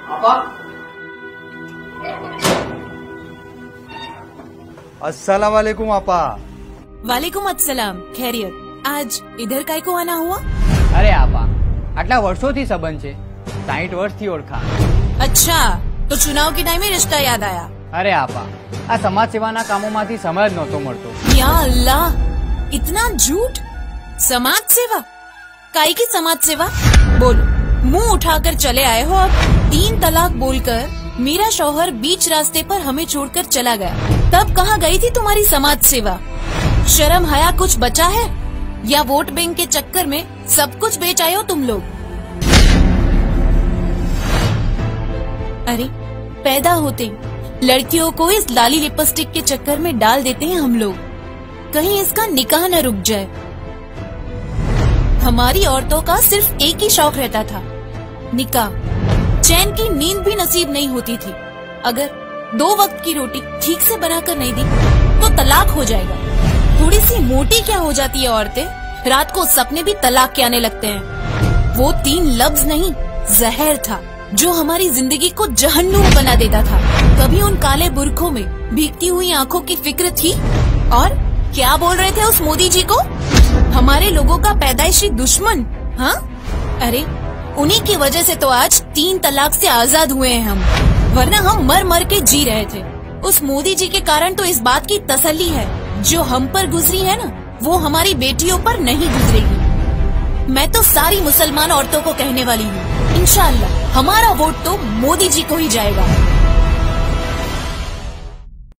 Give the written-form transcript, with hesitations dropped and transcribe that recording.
आपा। अस्सलाम वालेकुम आपा। वालेकुम अस्सलाम। खैरियत? आज इधर काय को आना हुआ? अरे आपा, આટલા વર્ષોથી સંબંધ છે, 60 વર્ષથી ઓળખાણ। अच्छा, तो चुनाव के टाइम में रिश्ता याद आया? अरे आपा, આ સમાજ સેવાના કામોમાંથી સમય જ નહોતો મળતો। या अल्लाह, इतना झूठ। समाज सेवा? काय की समाज सेवा? बोलो, मुंह उठाकर चले आए हो। अब 3 तलाक बोलकर मेरा शौहर बीच रास्ते पर हमें छोड़कर चला गया। तब कहाँ गई थी तुम्हारी समाज सेवा? शर्म हया कुछ बचा है या वोट बैंक के चक्कर में सब कुछ बेच आए हो तुम लोग? अरे, पैदा होते लड़कियों को इस लाली लिपस्टिक के चक्कर में डाल देते हैं हम लोग, कहीं इसका निकाह न रुक जाए। हमारी औरतों का सिर्फ एक ही शौक रहता था, निकाह। चैन की नींद भी नसीब नहीं होती थी। अगर 2 वक्त की रोटी ठीक से बनाकर नहीं दी तो तलाक हो जाएगा। थोड़ी सी मोटी क्या हो जाती है औरतें, रात को सपने भी तलाक के आने लगते हैं। वो 3 लफ्ज नहीं, जहर था जो हमारी जिंदगी को जहन्नुम बना देता था। कभी उन काले बुरखों में भीगती हुई आंखों की फिक्र थी? और क्या बोल रहे थे उस मोदी जी को? हमारे लोगों का पैदाइशी दुश्मन? हाँ, अरे उन्हीं की वजह से तो आज 3 तलाक से आजाद हुए हैं हम, वरना हम मर मर के जी रहे थे। उस मोदी जी के कारण तो इस बात की तसल्ली है, जो हम पर गुजरी है ना, वो हमारी बेटियों पर नहीं गुजरेगी। मैं तो सारी मुसलमान औरतों को कहने वाली हूँ, इंशाअल्लाह हमारा वोट तो मोदी जी को ही जाएगा।